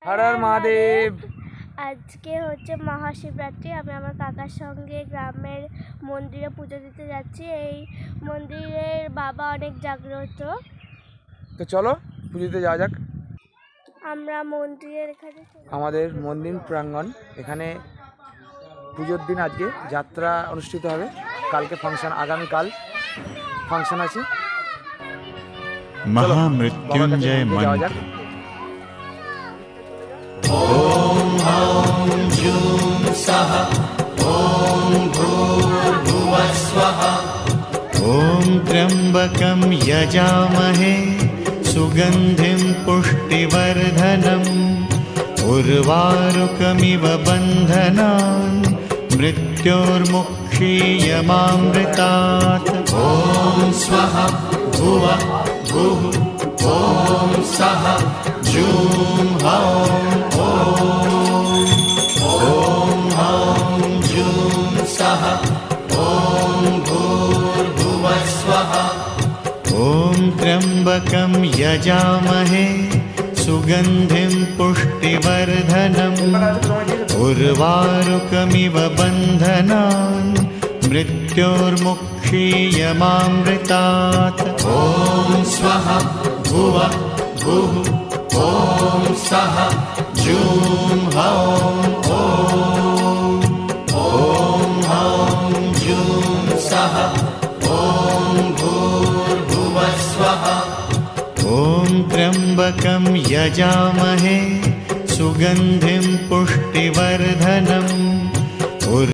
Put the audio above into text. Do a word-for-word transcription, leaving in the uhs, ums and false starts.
হর হর মহাদেব। আজকে হচ্ছে মহাশিবরাত্রি। আমি আমার কাকার সঙ্গে গ্রামের মন্দিরে পুজো দিতে যাচ্ছি। এই মন্দিরের বাবা অনেক জাগ্রত। তো চলো পুজো দিতে যাওয়া যাক। আমরা মন্দিরের এখানে আমাদের মন্দির প্রাঙ্গণ, এখানে পুজোর দিন আজকে যাত্রা অনুষ্ঠিত হবে। কালকে ফাংশন, আগামীকাল ফাংশন আছে। महामृत्युंजय যাওয়া मंत्र। যাক। ओम ह्रां जूं सः ओम भूर्भुवः स्वः ओम त्र्यंबकं यजामहे सुगंधिं पुष्टिवर्धनम् उर्वारुकमिव बन्धनान् मृत्योर्मुक्षीयमामृतात्। ओम स्वः भुवः भुः ओम सः जूं ह्रां ओम ह्रां जूं सः ओम भूर्भुवः स्वः ओम त्र्यंबकं यजामहे सुगंधिं पुष्टिवर्धनम् उर्वारुकमिव बन्धनान् मृत्योर्मुक्षीयमामृतात्। ओम स्वः भुवः भुः ओम सः जूं ह्रां ओम ह्रां जूं सः ओम भूर्भुवः स्वः ओम त्र्यंबकं यजामहे सुगंधिं पुष्टिवर्धनम्